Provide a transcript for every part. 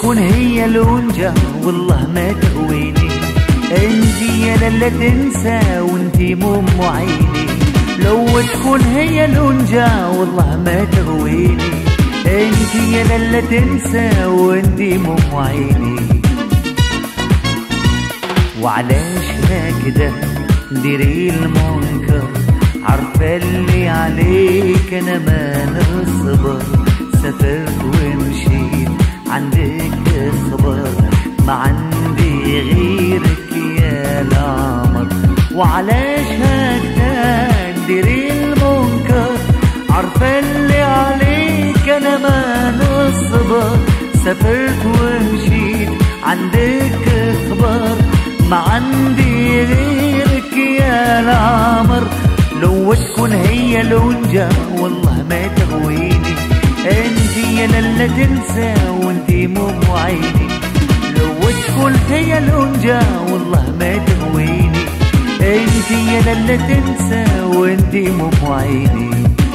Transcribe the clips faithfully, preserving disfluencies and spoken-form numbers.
تكون هي لونجة والله ما تهويني. انتي يا لا تنسى وانتي مم عيني، لو تكون هي لونجة والله ما تهويني. انتي يا لا تنسى وانتي مم عيني. وعلاش هكذا ديري المنكر، عارفة اللي عليك انا ما نصبر. سافرت ومشيت عندك خبر، ما عندي غيرك يا العمر. وعلاش هكذا ديري المنكر، عارفة اللي عليك انا ما نصبر. سافرت ومشيت عندك خبر، ما عندي غيرك يا العمر. لو تكون هي لونجة والله ما تهويني. انتي يا لا تنسى وانتي مم عيني، لو تكون هي لونجة والله ما تهويني. انتي يا لا تنسى وانتي مم عيني.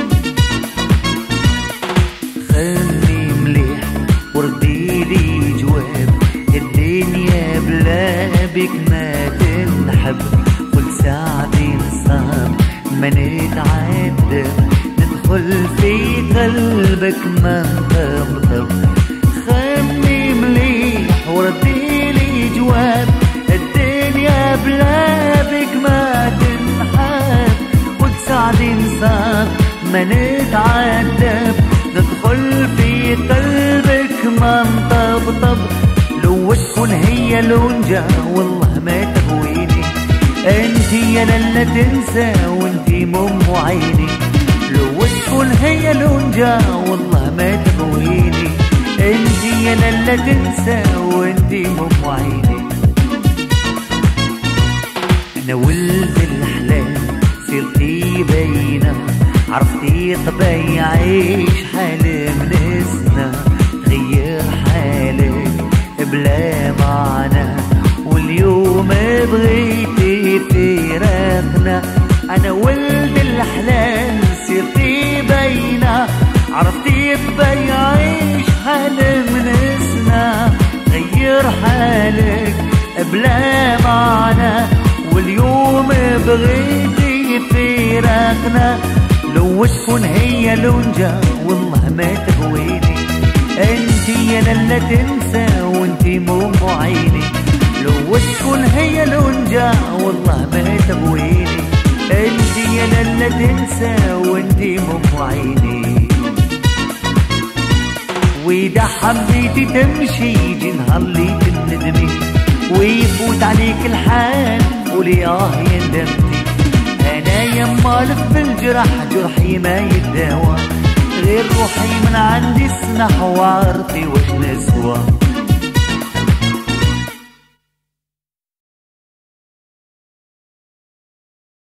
خلي مليح ورديلي جواب، الدنيا بلا بك ما تنحب. كل ساعتين صعب ما نتعدى، ندخل في قلبك ما نطبطب. خلي مليح ورديلي جواب، الدنيا بلا بك ما تنحب. كل ساعتين صعب ما نتعدى، ندخل في قلبك ما نطبطب. لو تكون هي لونجة والله ما تهويني. انتي يا لا تنسى وانتي مم عيني، لو تكون هي لونجة والله ما تهويني. انتي يا لا تنسى وانتي مم عيني. انا ولد الحلال صرتي باينة، عرفتي طبيعي عيش حالي من سنة. غير حالك بلا معنى، واليوم بغيتي فراقنا. انا ولد الحلال صرتي باينة، عرفتي طبيعي عيش حالي من سنة. غير حالك بلا معنى، واليوم بغيتي فراقنا. لو تكون هي لونجة والله ما تهويني. انتي يا لا تنسى وانتي مم عيني، لو تكون هي لونجة والله ما تهويني. انتي يا لا تنسى وانتي مم عيني. واذا حبيتي تمشي يجي نهار اللي تندمي، ويفوت عليك الحال قولي اه يا ندمتي. انا يما لف بالجرح جرحي ما يداوى، غير روحي من عندي سنح وعرفي واش نسوى.